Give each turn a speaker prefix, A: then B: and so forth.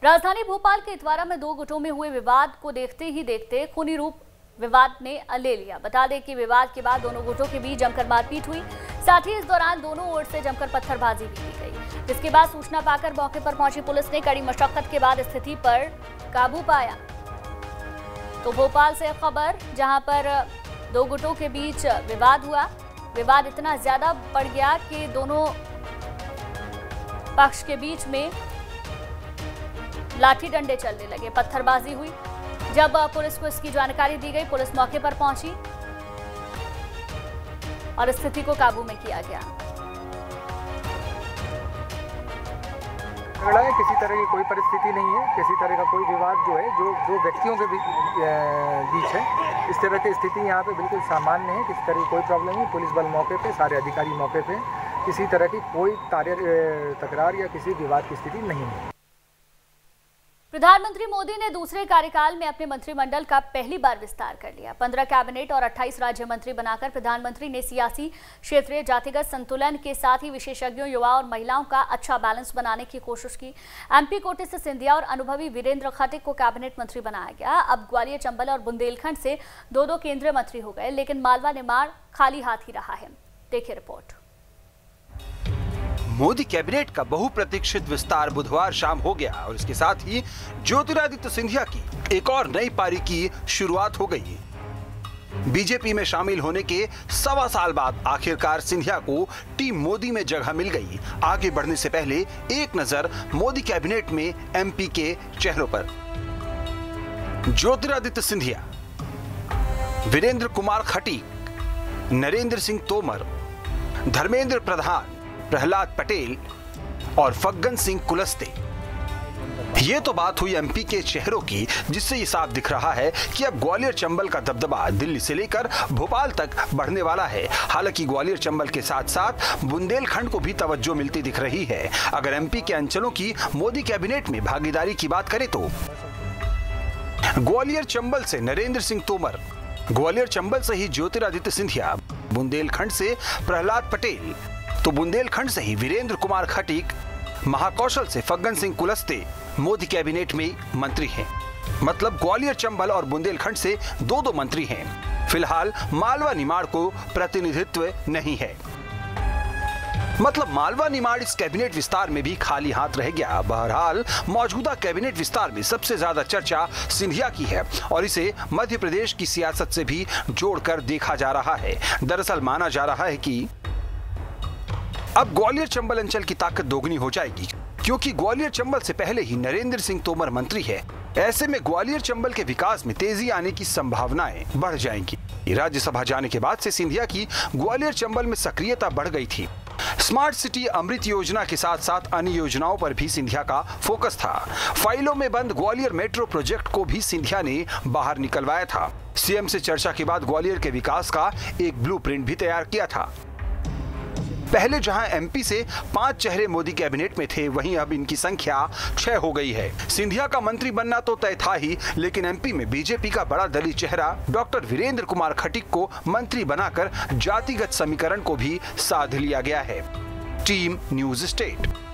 A: राजधानी भोपाल के इतवारा में दो गुटों में हुए विवाद को देखते ही देखते खूनी रूप विवाद ने ले लिया। बता दें कि विवाद के बाद दोनों गुटों के बीच जमकर मारपीट हुई। साथ ही इस दौरान दोनों ओर से जमकर पत्थरबाजी भी की गई, जिसके बाद सूचना पाकर मौके पर पहुंची पुलिस ने कड़ी मशक्कत के बाद स्थिति पर काबू पाया। तो भोपाल से खबर, जहां पर दो गुटों के बीच विवाद हुआ। विवाद इतना ज्यादा बढ़ गया कि दोनों पक्ष के बीच में लाठी डंडे चलने लगे, पत्थरबाजी हुई। जब पुलिस को इसकी जानकारी दी गई, पुलिस मौके पर पहुंची और स्थिति को काबू में किया गया।
B: झगड़ा है, किसी तरह की कोई परिस्थिति नहीं है, किसी तरह का कोई विवाद जो है जो दो व्यक्तियों के बीच है। इस तरह की स्थिति यहाँ पे बिल्कुल सामान्य है, किसी तरह की कोई प्रॉब्लम नहीं। पुलिस बल मौके पे, सारे अधिकारी मौके पे, किसी तरह की कोई तकरार या किसी विवाद की स्थिति नहीं है।
A: प्रधानमंत्री मोदी ने दूसरे कार्यकाल में अपने मंत्रिमंडल का पहली बार विस्तार कर लिया। 15 कैबिनेट और 28 राज्य मंत्री बनाकर प्रधानमंत्री ने सियासी, क्षेत्रीय, जातिगत संतुलन के साथ ही विशेषज्ञों, युवा और महिलाओं का अच्छा बैलेंस बनाने की कोशिश की। एमपी कोटे से सिंधिया और अनुभवी वीरेंद्र खटीक को कैबिनेट मंत्री बनाया गया। अब ग्वालियर, चंबल और बुंदेलखंड से दो केंद्रीय मंत्री हो गए, लेकिन मालवा निमाड़ खाली हाथ ही रहा है। देखिए रिपोर्ट।
C: मोदी कैबिनेट का बहुप्रतीक्षित विस्तार बुधवार शाम हो गया और इसके साथ ही ज्योतिरादित्य सिंधिया की एक और नई पारी की शुरुआत हो गई। बीजेपी में शामिल होने के 1.25 साल बाद आखिरकार सिंधिया को टीम मोदी में जगह मिल गई। आगे बढ़ने से पहले एक नजर मोदी कैबिनेट में एमपी के चेहरों पर। ज्योतिरादित्य सिंधिया, वीरेंद्र कुमार खटीक, नरेंद्र सिंह तोमर, धर्मेंद्र प्रधान, प्रहलाद पटेल और फग्गन सिंह कुलस्ते। ये तो बात हुई एमपी के चेहरों की, जिससे ये साफ दिख रहा है कि अब ग्वालियर चंबल का दबदबा दिल्ली से लेकर भोपाल तक बढ़ने वाला है। हालांकि ग्वालियर चंबल के साथ साथ बुंदेलखंड को भी तवज्जो मिलती दिख रही है। अगर एमपी के अंचलों की मोदी कैबिनेट में भागीदारी की बात करें तो ग्वालियर चंबल से नरेंद्र सिंह तोमर, ग्वालियर चंबल से ही ज्योतिरादित्य सिंधिया, बुंदेलखंड से प्रहलाद पटेल, तो बुंदेलखंड से ही वीरेंद्र कुमार खटीक, महाकौशल से फग्गन सिंह कुलस्ते मोदी कैबिनेट में मंत्री हैं। मतलब ग्वालियर, चंबल और बुंदेलखंड से दो मंत्री हैं। फिलहाल मालवा निमाड़ को प्रतिनिधित्व नहीं है। मतलब मालवा निमाड़ इस कैबिनेट विस्तार में भी खाली हाथ रह गया। बहरहाल मौजूदा कैबिनेट विस्तार में सबसे ज्यादा चर्चा सिंधिया की है और इसे मध्य प्रदेश की सियासत से भी जोड़कर देखा जा रहा है। दरअसल माना जा रहा है कि अब ग्वालियर चंबल अंचल की ताकत दोगुनी हो जाएगी, क्योंकि ग्वालियर चंबल से पहले ही नरेंद्र सिंह तोमर मंत्री है। ऐसे में ग्वालियर चंबल के विकास में तेजी आने की संभावनाएं बढ़ जाएंगी। राज्यसभा जाने के बाद से सिंधिया की ग्वालियर चंबल में सक्रियता बढ़ गई थी। स्मार्ट सिटी अमृत योजना के साथ साथ अन्य योजनाओं पर भी सिंधिया का फोकस था। फाइलों में बंद ग्वालियर मेट्रो प्रोजेक्ट को भी सिंधिया ने बाहर निकलवाया था। सीएम से चर्चा के बाद ग्वालियर के विकास का एक ब्लूप्रिंट भी तैयार किया था। पहले जहां एमपी से 5 चेहरे मोदी कैबिनेट में थे, वहीं अब इनकी संख्या 6 हो गई है। सिंधिया का मंत्री बनना तो तय था ही, लेकिन एमपी में बीजेपी का बड़ा दलीय चेहरा डॉक्टर वीरेंद्र कुमार खटीक को मंत्री बनाकर जातिगत समीकरण को भी साध लिया गया है। Team news state.